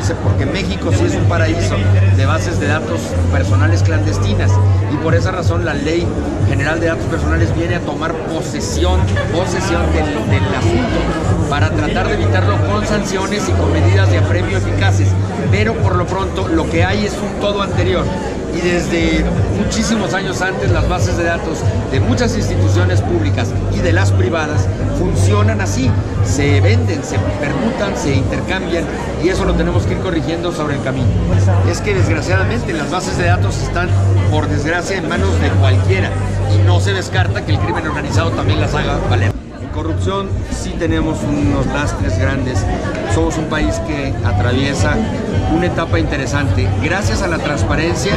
dice, porque México sí es un paraíso de bases de datos personales clandestinas, y por esa razón la Ley General de Datos Personales viene a tomar posesión del asunto para tratar de evitarlo con sanciones y con medidas de apremio eficaces. Pero por lo pronto lo que hay es un todo anterior. Y desde muchísimos años antes las bases de datos de muchas instituciones públicas y de las privadas funcionan así, se venden, se permutan, se intercambian, y eso lo tenemos que ir corrigiendo sobre el camino. Es que desgraciadamente las bases de datos están, por desgracia, en manos de cualquiera, y no se descarta que el crimen organizado también las haga valer. Corrupción sí tenemos unos lastres grandes. Somos un país que atraviesa una etapa interesante. Gracias a la transparencia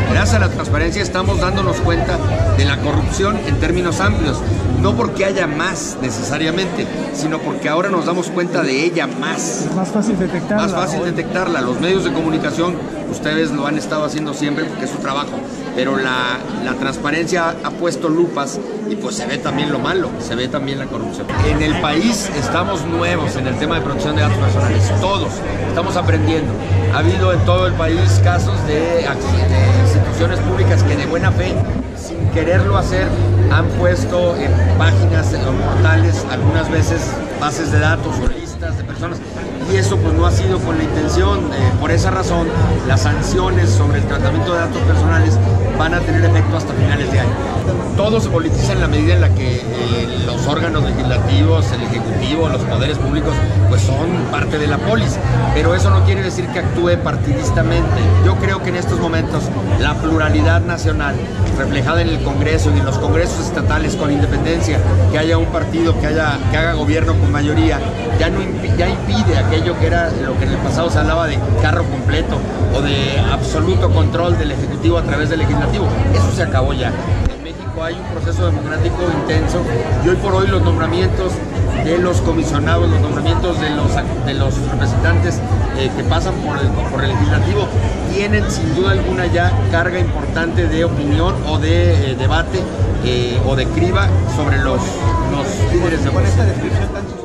estamos dándonos cuenta de la corrupción en términos amplios. No porque haya más necesariamente, sino porque ahora nos damos cuenta de ella más. Es más fácil detectarla. Más fácil detectarla. Los medios de comunicación, ustedes lo han estado haciendo siempre porque es su trabajo, pero la transparencia ha puesto lupas, y pues se ve también lo malo, se ve también la corrupción. En el país estamos nuevos en el tema de protección de datos personales, todos estamos aprendiendo. Ha habido en todo el país casos de instituciones públicas que de buena fe, sin quererlo hacer, han puesto en páginas o portales algunas veces bases de datos o listas de personas, y eso pues no ha sido con la intención. Por esa razón, las sanciones sobre el tratamiento de datos personales van a tener efecto hasta finales de año. Todo se politiza en la medida en la que los órganos legislativos, el ejecutivo, los poderes públicos pues son parte de la polis, pero eso no quiere decir que actúe partidistamente. Yo creo que en estos momentos la pluralidad nacional reflejada en el Congreso y en los congresos estatales con independencia, que haya un partido que haga gobierno con mayoría, ya impide aquello que era lo que en el pasado se hablaba de carro completo o de absoluto control del Ejecutivo a través del Legislativo. Eso se acabó ya. En México hay un proceso democrático intenso, y hoy por hoy los nombramientos de los comisionados, los nombramientos de los representantes que pasan por el Legislativo tienen sin duda alguna ya carga importante de opinión o de debate o de criba sobre los líderes de oposición.